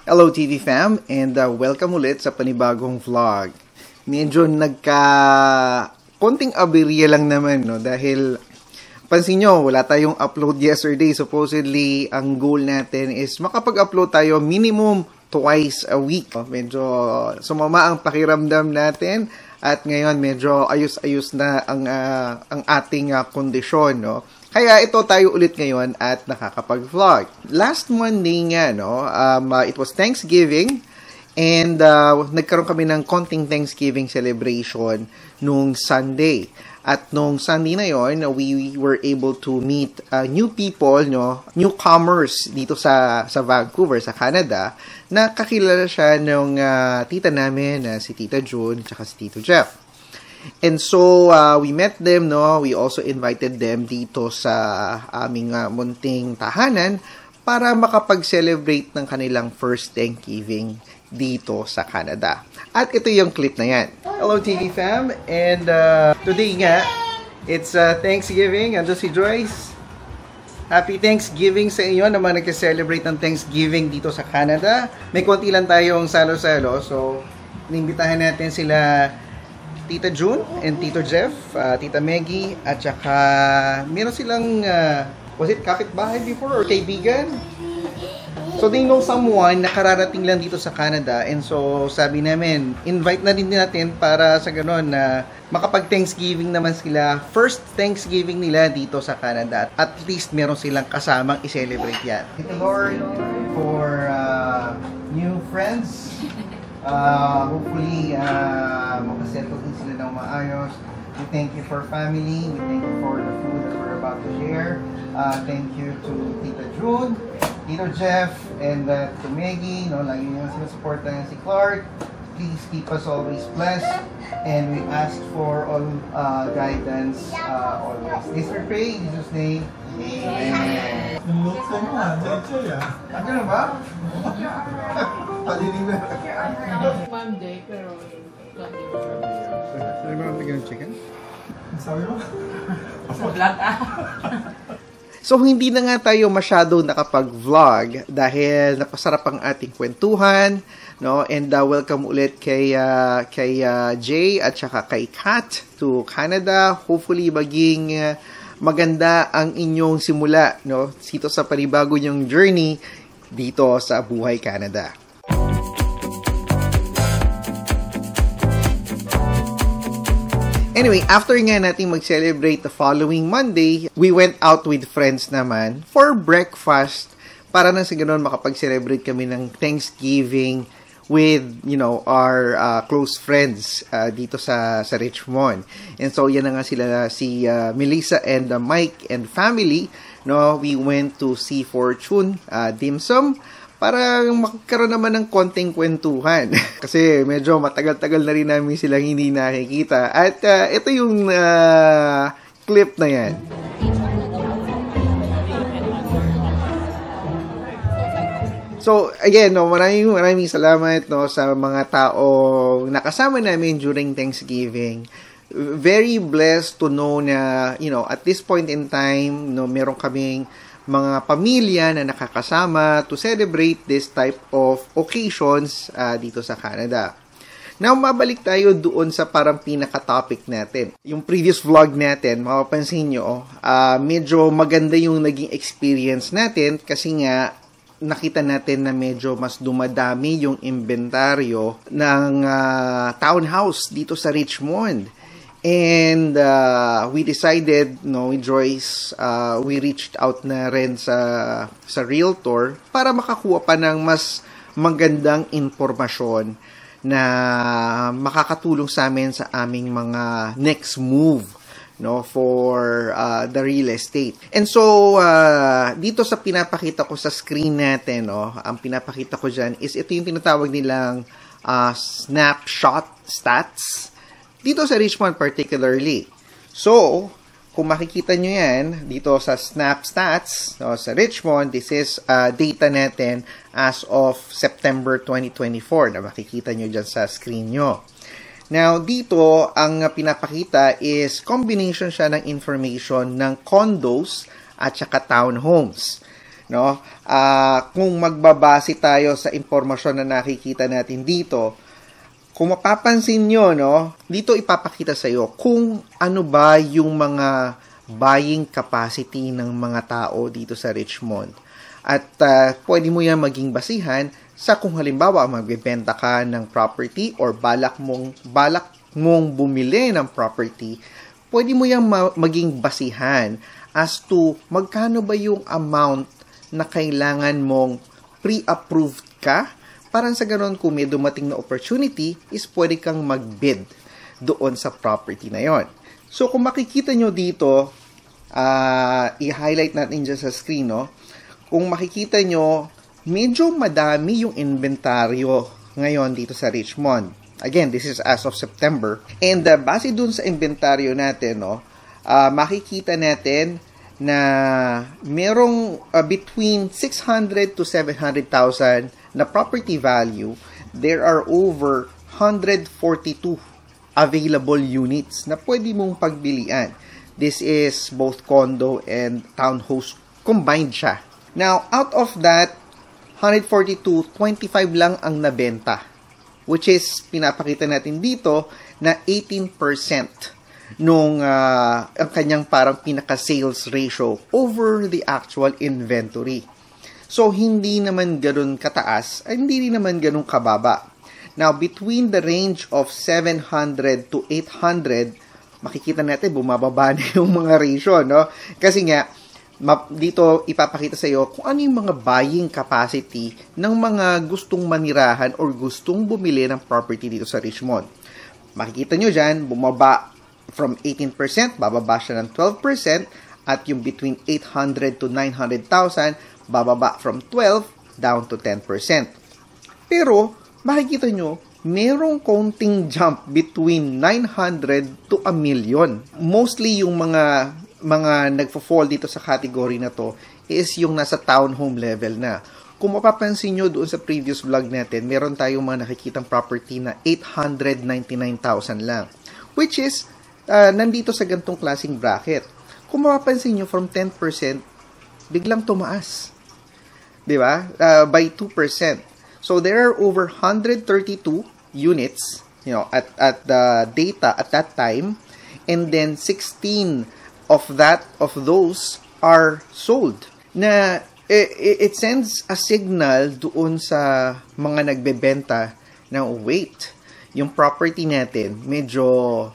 Hello TV fam and welcome ulit sa panibagong vlog. Medyo konting aberya lang naman no dahil pansin nyo wala tayong upload yesterday. Supposedly ang goal natin is makapag-upload tayo minimum twice a week. Medyo sumama ang pakiramdam natin at ngayon medyo ayos-ayos na ang ating kondisyon no. Kaya ito tayo ulit ngayon at nakakapag-vlog. Last Monday nga, no, it was Thanksgiving and nagkaroon kami ng konting Thanksgiving celebration nung Sunday. At nung Sunday na yon, we were able to meet new people, no, newcomers dito sa Vancouver, sa Canada, na kakilala siya ng tita namin, si Tita June at si Tito Jeff. And so, we met them, no? We also invited them dito sa aming munting tahanan para makapag-celebrate ng kanilang first Thanksgiving dito sa Canada. At ito yung clip na yan. Hello TV fam, and today nga, it's Thanksgiving. Ando si Joyce. Happy Thanksgiving sa inyo na mga nag-celebrate ng Thanksgiving dito sa Canada. May konti lang tayong salo-salo, so inimbitahan natin sila Tita June and Tito Jeff, Tita Maggie, at saka meron silang, was it kapitbahay before or kaibigan? So they know someone na kararating lang dito sa Canada, and so sabi namin, invite na din natin para sa ganon na makapag-Thanksgiving naman sila. First Thanksgiving nila dito sa Canada. At least meron silang kasamang i-celebrate yan. Thank you Lord for new friends. Hopefully, makasettle din sila ng maayos. We thank you for family. We thank you for the food that we're about to share. Thank you to Tita June, Tito Jeff, and to Maggie. No, lagi nyo sinusuportahan si Clark. Please keep us always blessed. And we ask for all guidance always. This we pray in Jesus' name. Amen. Ano ba? Monday, pero Sorry ba bigyan ng chicken? Sabi mo? sa vlog So, hindi na nga tayo masyado nakapag-vlog dahil napasarap ang ating kwentuhan, no? And welcome ulit kay Jay at saka kay Kat to Canada. Hopefully, maging maganda ang inyong simula, no? Dito sa panibago nyong journey dito sa Buhay Canada. Anyway, after nga natin mag-celebrate the following Monday, we went out with friends naman for breakfast para nang sa ganoon makapag-celebrate kami ng Thanksgiving with, you know, our close friends dito sa Richmond. And so, yan na nga sila, si Melissa and Mike and family. No, we went to see Fortune Dim Sum para magkaroon naman ng konting kwentuhan. Kasi medyo matagal-tagal na rin namin silang hindi nakikita. At ito yung clip na yan. So, again, no, maraming salamat no, sa mga taong nakasama namin during Thanksgiving. Very blessed to know na, you know, at this point in time, no, meron kaming mga pamilya na nakakasama to celebrate this type of occasions dito sa Canada. Now, mabalik tayo doon sa parang pinaka-topic natin. Yung previous vlog natin, mapapansin nyo, medyo maganda yung naging experience natin kasi nga, nakita natin na medyo mas dumadami yung inventaryo ng townhouse dito sa Richmond. And we decided, no, with Joyce, we reached out na rin sa realtor para makakuha pa ng mas magandang impormasyon na makakatulong sa amin sa aming mga next move, no, for the real estate. And so, dito sa pinapakita ko sa screen natin, no, ang pinapakita ko dyan is ito yung tinatawag nilang snapshot stats dito sa Richmond particularly. So, kung makikita nyo yan, dito sa Snap Stats, no, sa Richmond, this is data natin as of September 2024 na makikita nyo dyan sa screen nyo. Now, dito, ang pinapakita is combination siya ng information ng condos at saka townhomes. no? Kung magbabase tayo sa impormasyon na nakikita natin dito, kung mapapansin nyo, no, dito ipapakita sa iyo kung ano ba yung mga buying capacity ng mga tao dito sa Richmond. At pwede mo yan maging basihan sa kung halimbawa magbebenta ka ng property or balak mong bumili ng property, pwede mo yan maging basihan as to magkano ba yung amount na kailangan mong pre-approved ka para sa ganoon kung may dumating na opportunity is pwede kang mag-bid doon sa property na yon. So kung makikita nyo dito, i-highlight natin dyan sa screen, no? Kung makikita nyo, medyo madami yung inventaryo ngayon dito sa Richmond. Again, this is as of September. And base dun sa inventaryo natin, no, makikita natin na merong between 600 to 700,000 na property value. There are over 142 available units na pwede mong pagbilian. This is both condo and townhouse combined siya. Now, out of that 142, 25 lang ang nabenta, which is pinapakita natin dito na 18% nung ang kanyang parang pinaka-sales ratio over the actual inventory. So, hindi naman ganun kataas, ay hindi rin naman ganun kababa. Now, between the range of 700 to 800, makikita natin bumababa na yung mga ratio, no? Kasi nga, dito ipapakita sa iyo kung ano yung mga buying capacity ng mga gustong manirahan or gustong bumili ng property dito sa Richmond. Makikita nyo dyan, bumaba from 18%, bababa siya ng 12%, at yung between 800 to 900,000, bababa from 12 down to 10%. Pero, makikita nyo, merong konting jump between 900 to 1 million. Mostly yung mga nagfo-fall dito sa category na to is yung nasa townhome level na. Kung mapapansin nyo doon sa previous vlog natin, meron tayong mga nakikitang property na 899,000 lang. Which is, nandito sa gantong klaseng bracket. Kung mapapansin nyo, from 10%, biglang tumaas. Diba? By 2%. So, there are over 132 units, at the data at that time, and then 16 of those are sold. Na it sends a signal doon sa mga nagbebenta na wait, yung property natin medyo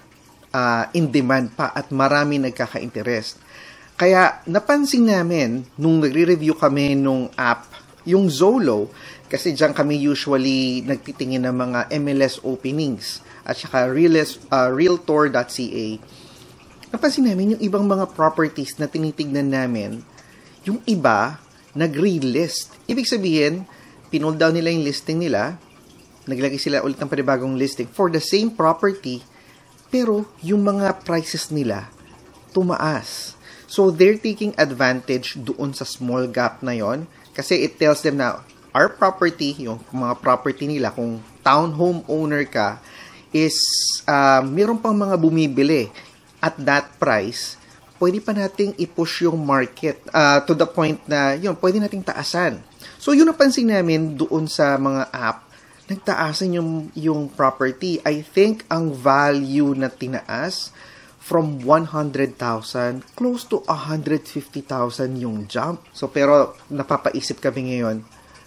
in demand pa at marami nagkaka-interest. Kaya napansin namin nung nagre-review kami nung app, yung Zolo, kasi diyan kami usually nagtitingin ng mga MLS openings at saka realtor.ca. Napansin namin yung ibang mga properties na tinitignan namin, yung iba, nag-relist. Ibig sabihin, pinold down nila yung listing nila, naglagay sila ulit ng panibagong listing for the same property, pero yung mga prices nila, tumaas. So, they're taking advantage doon sa small gap na yon kasi it tells them na our property, yung mga property nila, kung townhome owner ka, is meron pang mga bumibili at that price, pwede pa nating i-push yung market to the point na yun, pwede nating taasan. So, yun napansin namin doon sa mga app, nagtaasan yung property. I think ang value na tinaas from 100,000 close to 150,000 yung jump. So, pero napapaisip kami ngayon,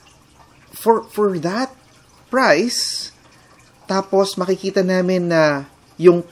for that price, tapos makikita namin na yung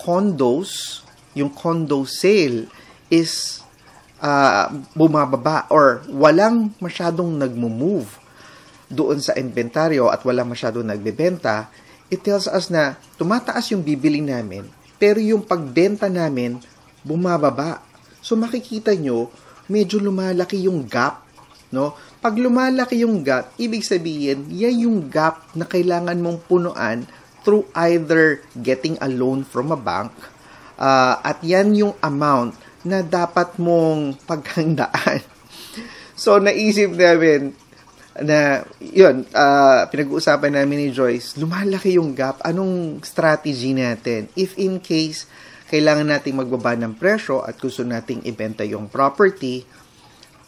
condo sale is bumababa or walang masyadong nagmo-move doon sa inventaryo at walang masyadong nagbebenta, it tells us na tumataas yung bibili namin, pero yung pagbenta namin bumababa. So makikita nyo, medyo lumalaki yung gap, no? Pag lumalaki yung gap, ibig sabihin, yan yung gap na kailangan mong punuan through either getting a loan from a bank, at yan yung amount na dapat mong paghandaan. So, naisip namin na, yun, pinag-uusapan namin ni Joyce, lumalaki yung gap, anong strategy natin? If in case, kailangan nating magbaba ng presyo at gusto nating ibenta yung property,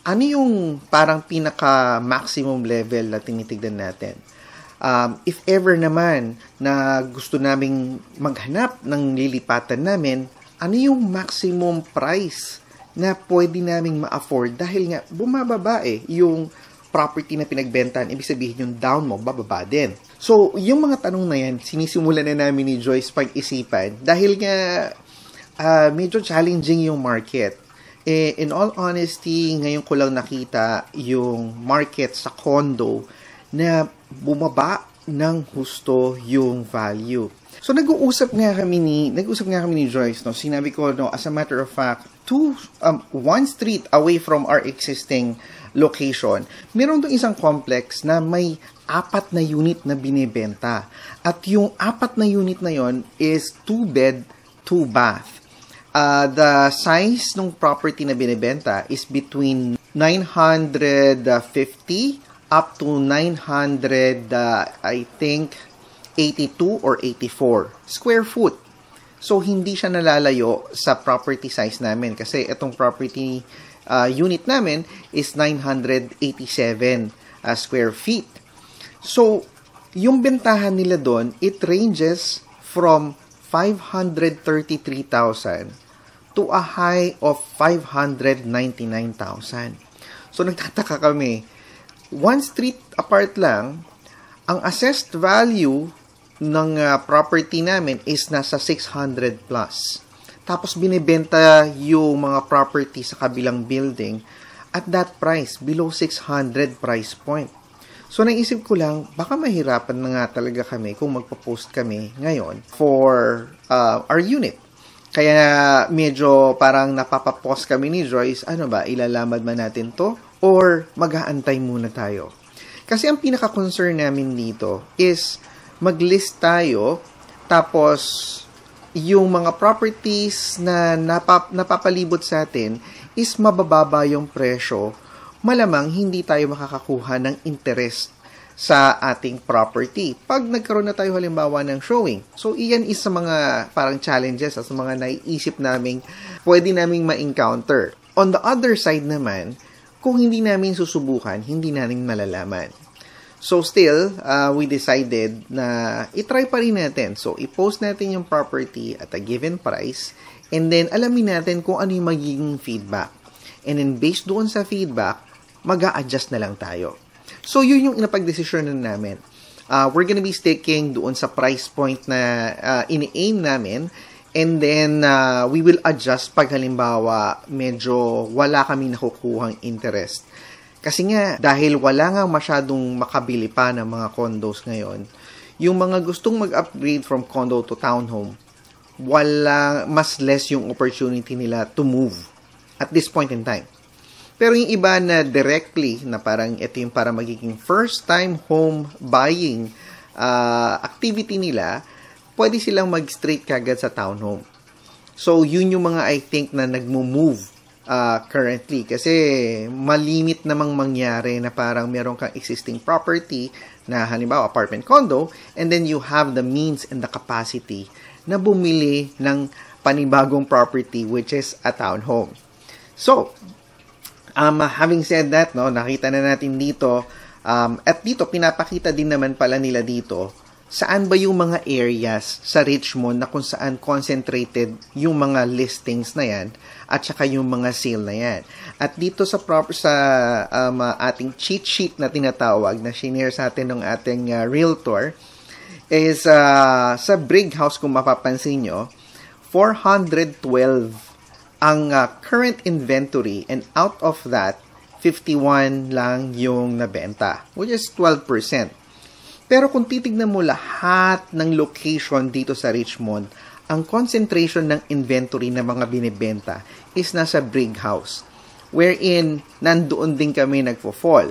ano yung parang pinaka-maximum level na tinitignan natin? If ever naman na gusto naming maghanap ng lilipatan namin, ano yung maximum price na pwede naming ma-afford dahil nga bumababa yung property na pinagbentahan, ibig sabihin yung down mo, bababa din. So, yung mga tanong na yan, sinisimulan na namin ni Joyce pag-isipan dahil nga medyo challenging yung market. In all honesty, ngayon ko lang nakita yung market sa condo na bumaba ng husto yung value. So, nag-uusap nga kami ni Joyce, no? Sinabi ko, no, as a matter of fact, one street away from our existing location, meron doon isang complex na may 4 na unit na binibenta. At yung 4 na unit na yon is 2 bed, 2 bath. The size ng property na binibenta is between 950 up to 900, I think, 82 or 84 square foot. So, hindi siya nalalayo sa property size namin kasi itong property unit namin is 987 square feet. So, yung bentahan nila doon, it ranges from 533,000 to a high of 599,000. So, nagtataka kami. One street apart lang, ang assessed value ng property namin is nasa 600 plus. Tapos binibenta yung mga property sa kabilang building at that price, below 600 price point. So naisip ko lang, baka mahirapan na nga talaga kami kung magpo-post kami ngayon for our unit. Kaya medyo parang napapapost kami ni Joyce, ano ba, ilalamad man natin to? Or mag-aantay muna tayo? Kasi ang pinaka-concern namin dito is mag-list tayo, tapos yung mga properties na napapalibot sa atin is mabababa yung presyo, malamang hindi tayo makakakuha ng interest sa ating property pag nagkaroon na tayo halimbawa ng showing. So, iyan is sa mga parang challenges at sa mga naiisip naming pwede naming ma-encounter. On the other side naman, kung hindi namin susubukan, hindi namin malalaman. So still, we decided na itry pa rin natin. So, i-post natin yung property at a given price and then alamin natin kung ano yung magiging feedback. And then based doon sa feedback, mag-a-adjust na lang tayo. So, yun yung napag-desisyonan namin. We're gonna be sticking doon sa price point na ini-aim namin and then we will adjust pag halimbawa medyo wala kami nakukuhang interest. Kasi nga, dahil wala nga masyadong makabili pa ng mga condos ngayon, yung mga gustong mag-upgrade from condo to townhome, mas less yung opportunity nila to move at this point in time. Pero yung iba na directly, na parang ito yung para magiging first-time home buying activity nila, pwede silang mag-straight kagad sa townhome. So, yun yung mga I think na nagmo-move currently kasi malimit namang mangyari na parang meron kang existing property na halimbawa apartment condo and then you have the means and the capacity na bumili ng panibagong property which is a townhome. So, having said that, no, nakita na natin dito at dito pinapakita din naman pala nila dito saan ba yung mga areas sa Richmond na kung saan concentrated yung mga listings na yan at saka yung mga sale na yan. At dito sa ating cheat sheet na tinatawag na shinare sa atin ng ating realtor is sa Brig House kung mapapansin nyo, 412 ang current inventory and out of that, 51 lang yung nabenta, which is 12%. Pero kung titignan mo lahat ng location dito sa Richmond, ang concentration ng inventory na mga binibenta is nasa Brig House, wherein nandoon din kami nagfo-fall.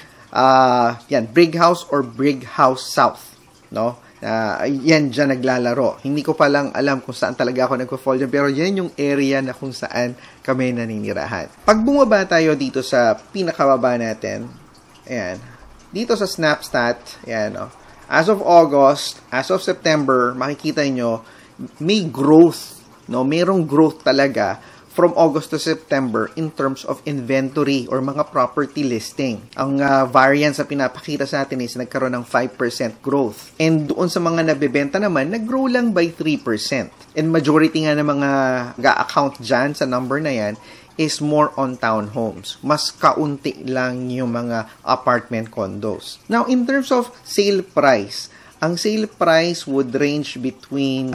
Yan, Brig House or Brig House South, no? Yan dyan naglalaro. Hindi ko pa lang alam kung saan talaga ako nagfo-fall dyan, pero yan yung area na kung saan kami naninirahan. Pag bumaba tayo dito sa pinakababa natin, ayan, dito sa Snapstat, yan, no? As of August, as of September, makikita nyo, may growth, no? Mayroong growth talaga from August to September in terms of inventory or mga property listing. Ang variance na pinapakita sa atin is nagkaroon ng 5% growth. And doon sa mga nabebenta naman, nag-grow lang by 3%. And majority nga ng mga ga-account dyan sa number na yan is more on townhomes. Mas kaunti lang yung mga apartment condos. Now, in terms of sale price, ang sale price would range between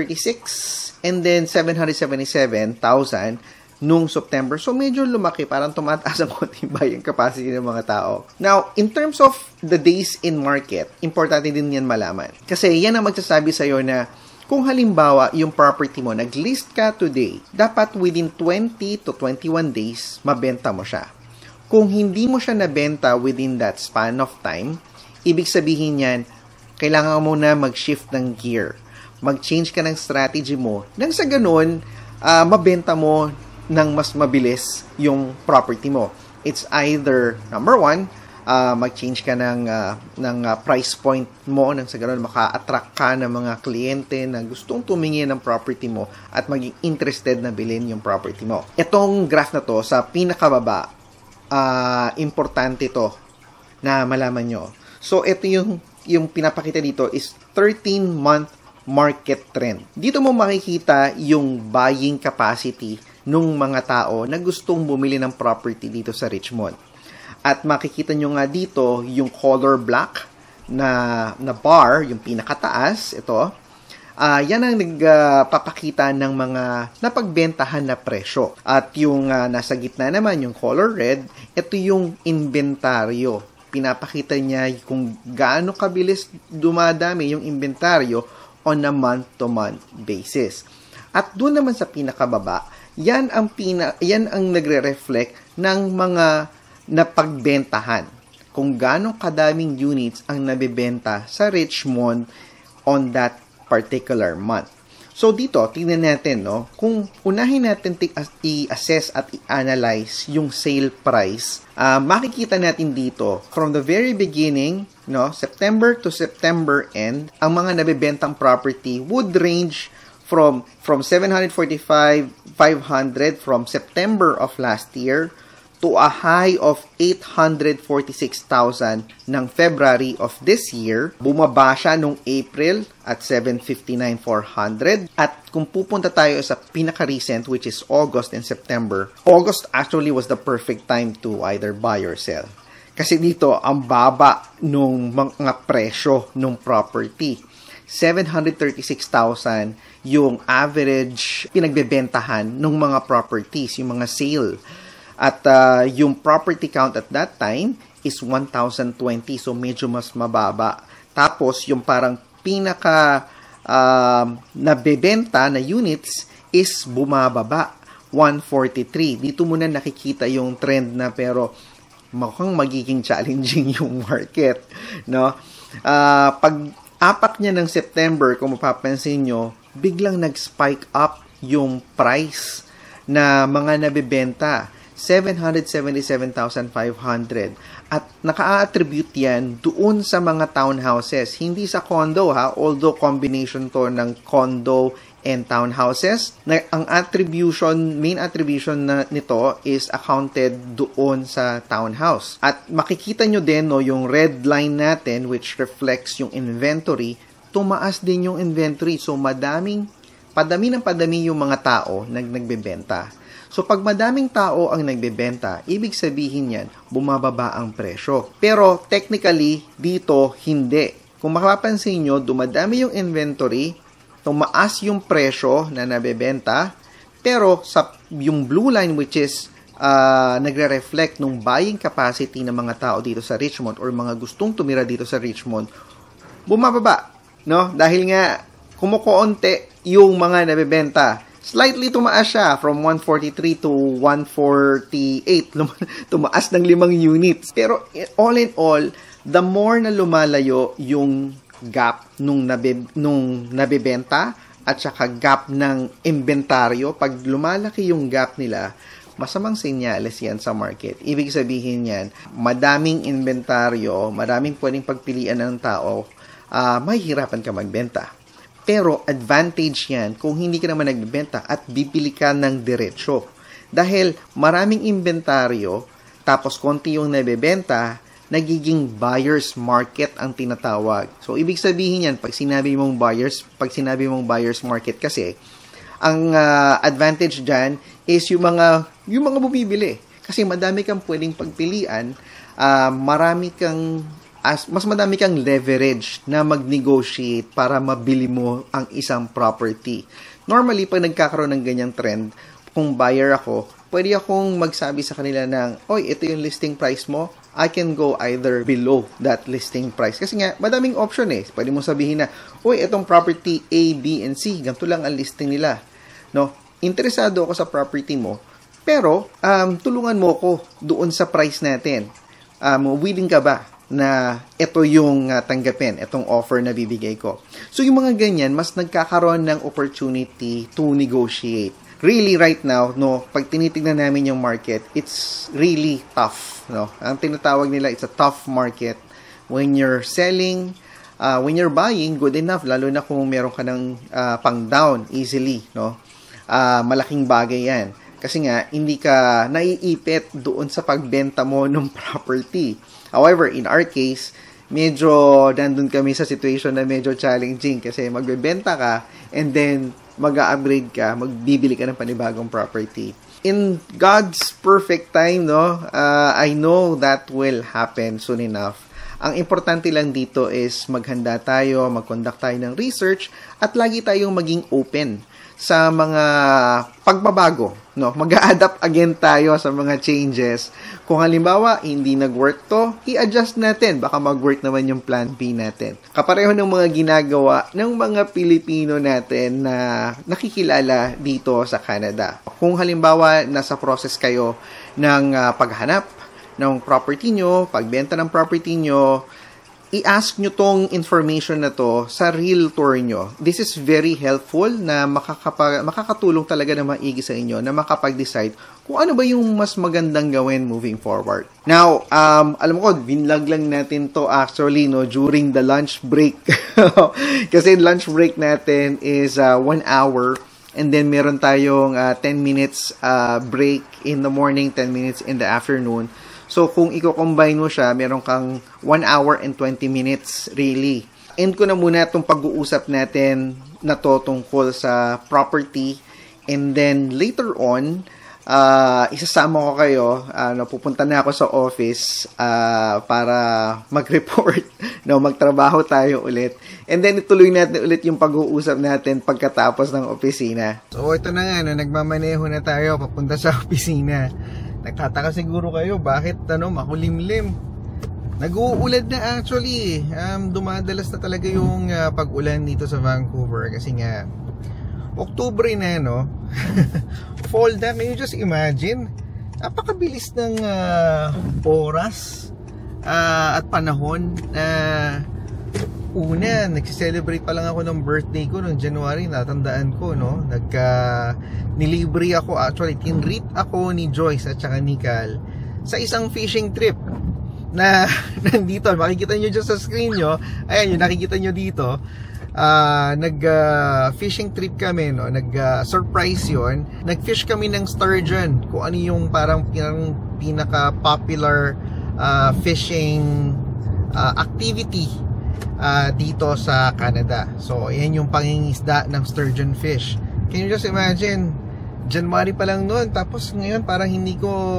736 and then 777,000 nung September. So, medyo lumaki. Parang tumataas ang konting buying capacity ng mga tao. Now, in terms of the days in market, importante din yan malaman. Kasi yan ang magsasabi sa'yo na kung halimbawa yung property mo, nag-list ka today, dapat within 20 to 21 days, mabenta mo siya. Kung hindi mo siya nabenta within that span of time, ibig sabihin yan, kailangan mo na mag-shift ng gear. Mag-change ka ng strategy mo nang sa ganun, mabenta mo ng mas mabilis yung property mo. It's either, number one, mag-change ka ng price point mo nang sa ganun maka-attract ka ng mga kliyente na gustong tumingin ng property mo at maging interested na bilhin yung property mo. Itong graph na to, sa pinakababa, importante to na malaman nyo. So, ito yung pinapakita dito is 13-month market trend. Dito mo makikita yung buying capacity ng mga tao na gustong bumili ng property dito sa Richmond. At makikita nyo nga dito yung color black na bar, yung pinakataas, ito. Yan ang nagpapakita ng mga napagbentahan na presyo. At yung nasa gitna naman, yung color red, ito yung inventaryo. Pinapakita niya kung gaano kabilis dumadami yung inventaryo on a month-to-month basis. At doon naman sa pinakababa, yan ang nagre-reflect ng mga napagbentahan. Kung gaano kadaming units ang nabebenta sa Richmond on that particular month. So dito, tingnan natin, no, kung unahin natin i-assess at i-analyze yung sale price, makikita natin dito, from the very beginning, no, September to September end, ang mga nabebentang property would range from 745,500 from September of last year to a high of 846,000 ng February of this year. Bumaba siya nung April at 759,400. At kung pupunta tayo sa pinaka-recent, which is August and September, August actually was the perfect time to either buy or sell. Kasi dito, ang baba nung mga presyo nung property. 736,000 yung average pinagbebentahan ng mga properties, yung mga sale. At yung property count at that time is 1,020. So, medyo mas mababa. Tapos, yung parang pinaka nabebenta na units is bumababa. 143. Dito muna nakikita yung trend na pero mukhang magiging challenging yung market. No? Pag apat niya ng September, kung mapapansin nyo, biglang nag-spike up yung price na mga nabebenta. 777,500. At naka-attribute yan doon sa mga townhouses. Hindi sa condo ha, although combination to ng condo and townhouses. Ang main attribution nito is accounted doon sa townhouse. At makikita nyo din no, yung red line natin which reflects yung inventory, tumaas din yung inventory. So padami yung mga tao nagbebenta. So, pag madaming tao ang nagbebenta, ibig sabihin yan, bumababa ang presyo. Pero, technically, dito, hindi. Kung makapansin nyo, dumadami yung inventory, tumaas yung presyo na nabebenta, pero yung blue line which is nagre-reflect nung buying capacity ng mga tao dito sa Richmond or mga gustong tumira dito sa Richmond, bumababa. No? Dahil nga, kumukonti yung mga nabebenta. Slightly tumaas siya from 143 to 148. Tumaas ng 5 units. Pero all in all, the more na lumalayo yung gap nung nabebenta at saka gap ng inventaryo, pag lumalaki yung gap nila, masamang senyales yan sa market. Ibig sabihin yan, madaming inventaryo, madaming pwedeng pagpilian ng tao, mahihirapan ka magbenta. Pero advantage yan kung hindi ka naman nagbebenta at bibili ka ng diretsyo. Dahil maraming inventaryo, tapos konti yung nabebenta, nagiging buyer's market ang tinatawag. So, ibig sabihin yan, pag sinabi mong buyer's market kasi, ang advantage dyan is yung mga bumibili. Kasi madami kang pwedeng pagpilian, mas madami kang leverage na mag-negotiate para mabili mo ang isang property. Normally, pag nagkakaroon ng ganyang trend, kung buyer ako, pwede akong magsabi sa kanila ng, oy, ito yung listing price mo, I can go either below that listing price. Kasi nga, madaming option eh. Pwede mo sabihin na, uy, itong property A, B, and C, ganito lang ang listing nila. No? Interesado ako sa property mo, pero tulungan mo ko doon sa price natin. Willing ka ba na ito yung tanggapin, itong offer na bibigay ko? So, yung mga ganyan, mas nagkakaroon ng opportunity to negotiate. Really, right now, no, pag tinitignan namin yung market, it's really tough, no? Ang tinatawag nila, it's a tough market. When you're selling, when you're buying, good enough, lalo na kung meron ka ng pang-down easily, no? Malaking bagay yan. Kasi nga, hindi ka naiipit doon sa pagbenta mo ng property. However, in our case, medyo nandun kami sa situation na medyo challenging kasi magbebenta ka and then mag-upgrade ka, magbibili ka ng panibagong property. In God's perfect time, no, I know that will happen soon enough. Ang importante lang dito is maghanda tayo, mag-conduct tayo ng research, at lagi tayong maging open sa mga pagbabago, no? Mag-a-adapt again tayo sa mga changes. Kung halimbawa, hindi nag-work to, i-adjust natin. Baka mag-work naman yung plan B natin. Kapareho ng mga ginagawa ng mga Pilipino natin na nakikilala dito sa Canada. Kung halimbawa, nasa process kayo ng paghanap ng property nyo, pagbenta ng property nyo, i-ask nyo tong information na to sa realtor nyo. This is very helpful na makakatulong talaga na maigi sa inyo na makapag-decide kung ano ba yung mas magandang gawin moving forward. Now, alam ko, binlog lang natin to actually no, during the lunch break. Kasi lunch break natin is 1 hour and then meron tayong 10 minutes break in the morning, 10 minutes in the afternoon. So, kung i-combine mo siya, meron kang 1 hour and 20 minutes, really. End ko na muna itong pag-uusap natin na to tungkol sa property. And then, later on, isasama ko kayo, pupunta na ako sa office para mag-report, no, magtrabaho tayo ulit. And then, ituloy natin ulit yung pag-uusap natin pagkatapos ng opisina. So, ito na nga, nagmamaneho na tayo papunta sa opisina. Nagtataka siguro kayo, bakit makulimlim? Nag-uulan na actually. Dumadalas na talaga yung pag-ulan dito sa Vancouver kasi nga October na, no? Fall na. Can you just imagine? Napakabilis ng oras at panahon. Una, nag-celebrate pa lang ako ng birthday ko noong January, natandaan ko, no? Nilibre ako, actually, tinreat ako ni Joyce at saka ni Cal sa isang fishing trip na nandito, makikita nyo dyan sa screen nyo, ayan yung nakikita nyo dito, fishing trip kami, no? Surprise yon. Nag-fish kami ng sturgeon, kung ano yung parang pinaka-popular fishing activity dito sa Canada. So, yan yung pangingisda ng sturgeon fish. Can you just imagine? January pa lang noon, tapos ngayon parang hindi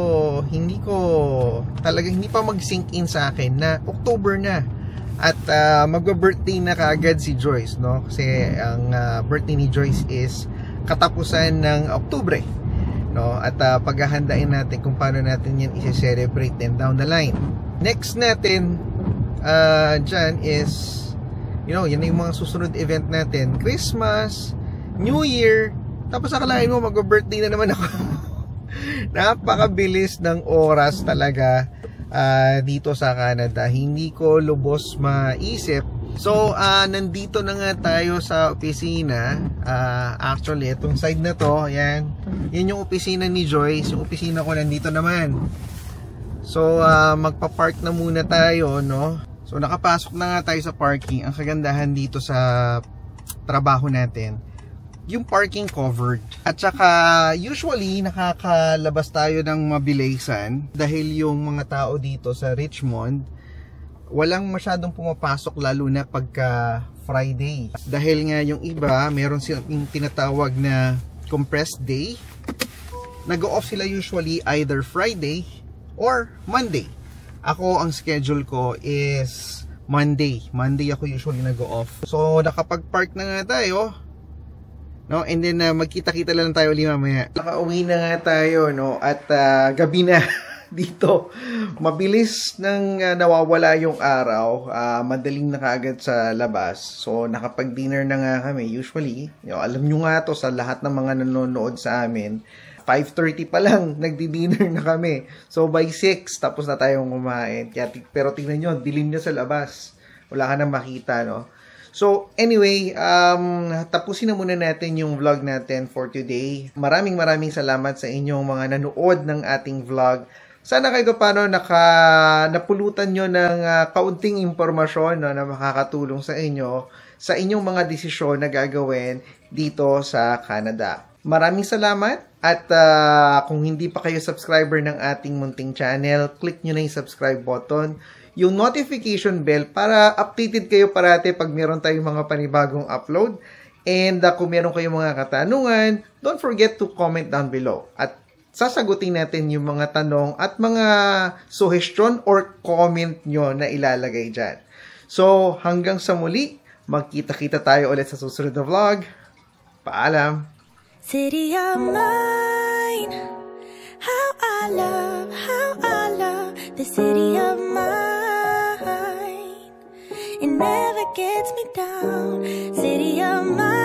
pa mag-sink in sa akin na October na. At magba-birthday na kaagad si Joyce, no? Kasi ang birthday ni Joyce is katapusan ng Oktubre, no? At paghahandain natin kung paano natin yan i-celebrate then down the line. Next natin dyan is, yan yung mga susunod event natin. Christmas, New Year, tapos akalain mo mag-birthday na naman ako. Napakabilis ng oras talaga dito sa Canada. Hindi ko lubos maisip. So, nandito na nga tayo sa opisina. Actually, itong side na to, yan yung opisina ni Joyce. Yung opisina ko nandito naman. So, magpa-park na muna tayo, no? So, nakapasok na nga tayo sa parking. Ang kagandahan dito sa trabaho natin, yung parking covered. At saka usually nakakalabas tayo ng mabilisan dahil yung mga tao dito sa Richmond walang masyadong pumapasok, lalo na pagka Friday. Dahil nga yung iba meron silang tinatawag na compressed day. Nag-off sila usually either Friday or Monday. Ako, ang schedule ko is Monday. Monday ako usually nag-off. So nakapag-park na nga tayo, no? And then magkita-kita lang tayo ulit mamaya. Nakauwi na nga tayo, no? At gabi na dito. Mabilis nang nawawala yung araw. Madaling na kaagad sa labas. So nakapag-dinner na nga kami. Usually, alam nyo nga to sa lahat ng mga nanonood sa amin, 5:30 pa lang nagdi-dinner na kami. So by 6 tapos na tayong kumain. Pero tingnan nyo, dilim na sa labas. Wala ka nang makita, no? So, anyway, tapusin na muna natin yung vlog natin for today. Maraming salamat sa inyong mga nanood ng ating vlog. Sana kayo paano napulutan nyo ng kaunting impormasyon, no, na makakatulong sa inyo sa inyong mga desisyon na gagawin dito sa Canada. Maraming salamat at kung hindi pa kayo subscriber ng ating munting channel, click nyo na yung subscribe button, yung notification bell para updated kayo parate pag meron tayong mga panibagong upload. And kung meron kayong mga katanungan, don't forget to comment down below. At sasagutin natin yung mga tanong at mga suggestion or comment nyo na ilalagay dyan. So, hanggang sa muli, magkita-kita tayo ulit sa susunod na vlog. Paalam! City of mine, how I love the city of mine. It never gets me down. City of mine.